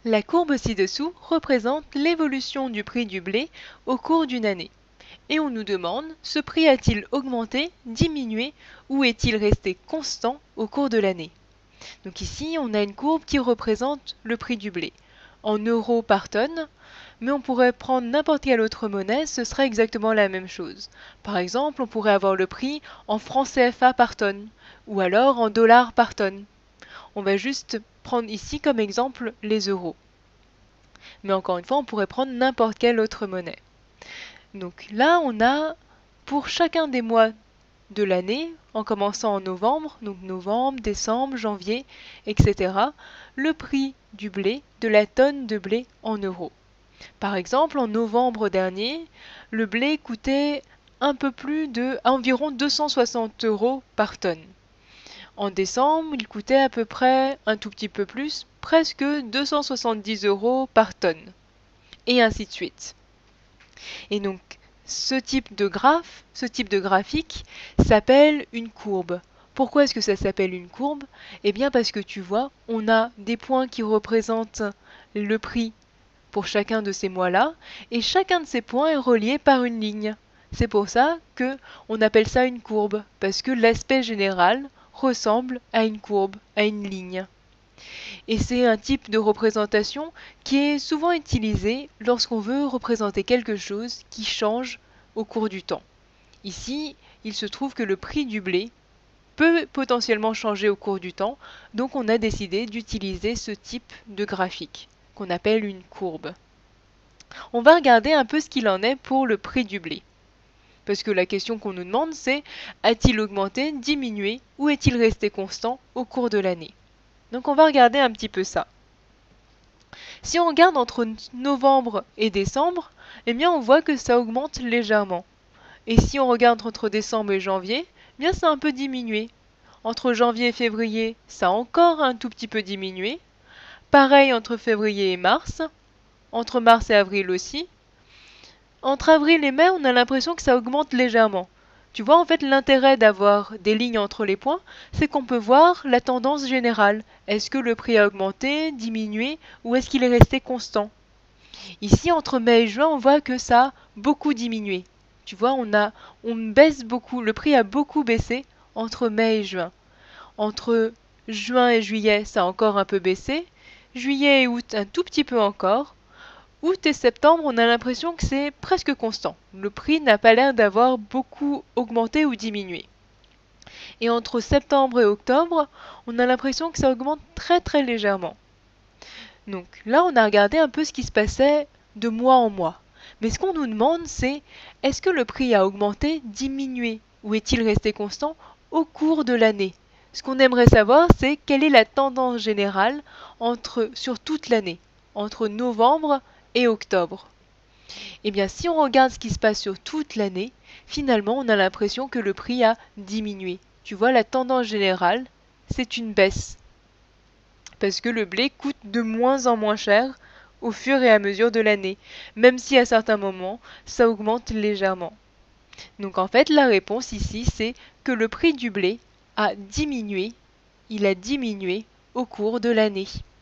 La courbe ci-dessous représente l'évolution du prix du blé au cours d'une année. Et on nous demande, ce prix a-t-il augmenté, diminué ou est-il resté constant au cours de l'année? Donc ici, on a une courbe qui représente le prix du blé en euros par tonne, mais on pourrait prendre n'importe quelle autre monnaie, ce serait exactement la même chose. Par exemple, on pourrait avoir le prix en francs CFA par tonne, ou alors en dollars par tonne. On va juste prendre ici comme exemple les euros. Mais encore une fois, on pourrait prendre n'importe quelle autre monnaie. Donc là, on a pour chacun des mois de l'année, en commençant en novembre, donc novembre, décembre, janvier, etc., le prix du blé, de la tonne de blé en euros. Par exemple, en novembre dernier, le blé coûtait un peu plus de environ 260 € par tonne. En décembre, il coûtait à peu près un tout petit peu plus, presque 270 € par tonne. Et ainsi de suite. Et donc, ce type de graphe, ce type de graphique s'appelle une courbe. Pourquoi est-ce que ça s'appelle une courbe? Eh bien parce que tu vois, on a des points qui représentent le prix pour chacun de ces mois-là, et chacun de ces points est relié par une ligne. C'est pour ça que on appelle ça une courbe, parce que l'aspect général ressemble à une courbe, à une ligne. Et c'est un type de représentation qui est souvent utilisé lorsqu'on veut représenter quelque chose qui change au cours du temps. Ici, il se trouve que le prix du blé peut potentiellement changer au cours du temps, donc on a décidé d'utiliser ce type de graphique, qu'on appelle une courbe. On va regarder un peu ce qu'il en est pour le prix du blé. Parce que la question qu'on nous demande, c'est a-t-il augmenté, diminué ou est-il resté constant au cours de l'année? Donc on va regarder un petit peu ça. Si on regarde entre novembre et décembre, eh bien on voit que ça augmente légèrement. Et si on regarde entre décembre et janvier, eh bien ça a un peu diminué. Entre janvier et février, ça a encore un tout petit peu diminué. Pareil entre février et mars. Entre mars et avril aussi. Entre avril et mai, on a l'impression que ça augmente légèrement. Tu vois, en fait, l'intérêt d'avoir des lignes entre les points, c'est qu'on peut voir la tendance générale. Est-ce que le prix a augmenté, diminué, ou est-ce qu'il est resté constant? Ici, entre mai et juin, on voit que ça a beaucoup diminué. Tu vois, on baisse beaucoup, le prix a beaucoup baissé entre mai et juin. Entre juin et juillet, ça a encore un peu baissé. Juillet et août, un tout petit peu encore. Août et septembre, on a l'impression que c'est presque constant. Le prix n'a pas l'air d'avoir beaucoup augmenté ou diminué. Et entre septembre et octobre, on a l'impression que ça augmente très très légèrement. Donc là, on a regardé un peu ce qui se passait de mois en mois. Mais ce qu'on nous demande, c'est est-ce que le prix a augmenté, diminué ou est-il resté constant au cours de l'année? Ce qu'on aimerait savoir, c'est quelle est la tendance générale sur toute l'année, entre novembre et octobre. Eh bien, si on regarde ce qui se passe sur toute l'année, finalement, on a l'impression que le prix a diminué. Tu vois, la tendance générale, c'est une baisse. Parce que le blé coûte de moins en moins cher au fur et à mesure de l'année, même si à certains moments, ça augmente légèrement. Donc en fait, la réponse ici, c'est que le prix du blé a diminué, il a diminué au cours de l'année.